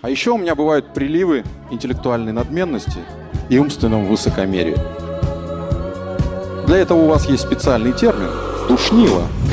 А еще у меня бывают приливы интеллектуальной надменности и умственного высокомерия. Для этого у вас есть специальный термин – душнило.